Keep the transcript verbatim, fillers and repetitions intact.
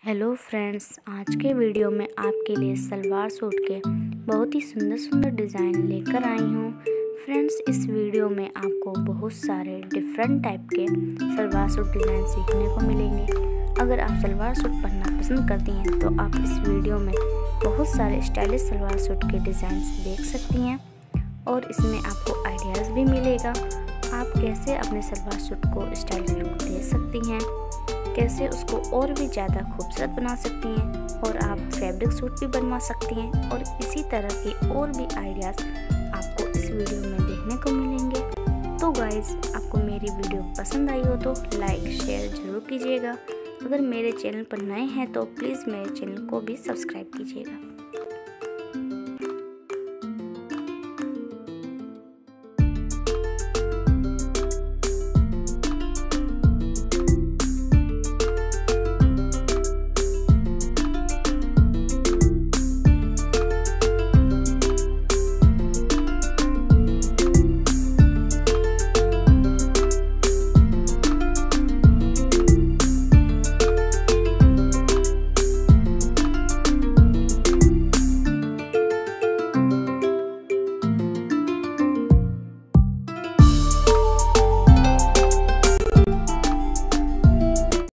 Hello friends, आज के video में आपके लिए सलवार सूट के बहुत ही सुंदर सुंदर डिज़ाइन लेकर आई हूँ। फ्रेंड्स, इस वीडियो में आपको बहुत सारे डिफरेंट टाइप के सलवार सूट डिज़ाइन सीखने को मिलेंगे। अगर आप सलवार सूट पहनना पसंद करती हैं तो आप इस वीडियो में बहुत सारे स्टाइलिश सलवार सूट के डिज़ाइन देख सकती हैं और इसमें आपको आइडियाज़ भी मिलेगा। आप कैसे अपने सलवार सूट को स्टाइलिश लुक दे सकती हैं, कैसे उसको और भी ज़्यादा खूबसूरत बना सकती हैं और आप फैब्रिक सूट भी बनवा सकती हैं और इसी तरह के और भी आइडियाज़ आपको इस वीडियो में देखने को मिलेंगे। तो गाइज़, आपको मेरी वीडियो पसंद आई हो तो लाइक शेयर ज़रूर कीजिएगा। अगर मेरे चैनल पर नए हैं तो प्लीज़ मेरे चैनल को भी सब्सक्राइब कीजिएगा।